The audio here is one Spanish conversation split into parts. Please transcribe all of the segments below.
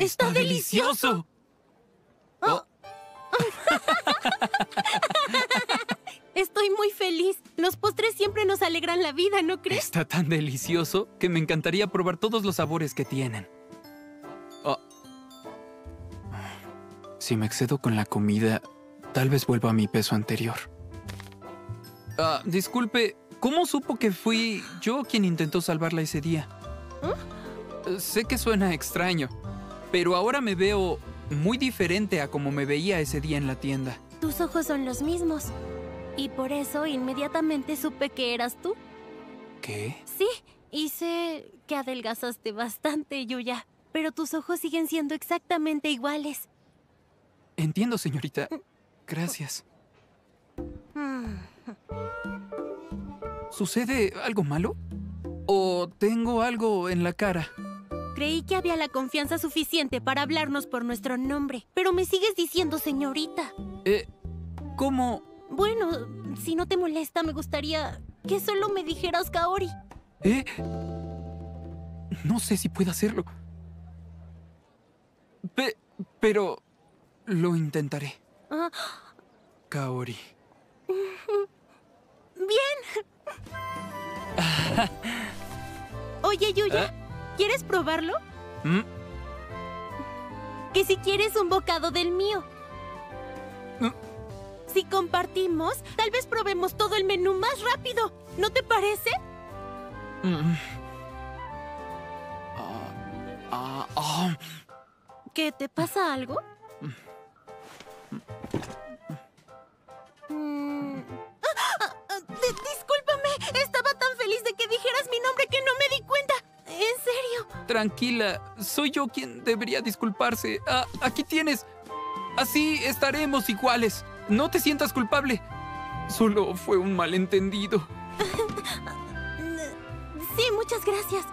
¡Está delicioso! Oh. Estoy muy feliz. Los postres siempre nos alegran la vida, ¿no crees? Está tan delicioso que me encantaría probar todos los sabores que tienen. Oh. Si me excedo con la comida, tal vez vuelva a mi peso anterior. Disculpe, ¿cómo supo que fui yo quien intentó salvarla ese día? Sé que suena extraño, pero ahora me veo muy diferente a como me veía ese día en la tienda. Tus ojos son los mismos. Y por eso inmediatamente supe que eras tú. ¿Qué? Sí, y sé que adelgazaste bastante, Yuya. Pero tus ojos siguen siendo exactamente iguales. Entiendo, señorita. Gracias. ¿Sucede algo malo? ¿O tengo algo en la cara? Creí que había la confianza suficiente para hablarnos por nuestro nombre. Pero me sigues diciendo señorita. ¿Cómo? Bueno, si no te molesta, me gustaría que solo me dijeras Kaori. No sé si puedo hacerlo. Pero lo intentaré. Kaori. Bien. Oye, Yuya, ¿quieres probarlo? Que si quieres un bocado del mío. Si compartimos, tal vez probemos todo el menú más rápido. ¿No te parece? ¿Qué te pasa algo? Discúlpame, estaba tan feliz de que dijeras mi nombre que no me di cuenta. En serio. Tranquila, soy yo quien debería disculparse. Aquí tienes. Así estaremos iguales. No te sientas culpable. Solo fue un malentendido. Sí, muchas gracias.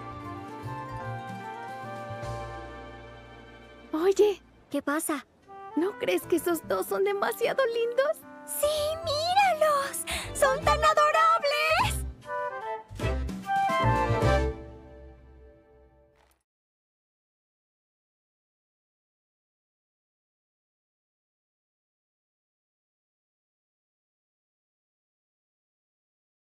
Oye, ¿qué pasa? ¿No crees que esos dos son demasiado lindos? ¡Sí, míralos! ¡Son tan adorables!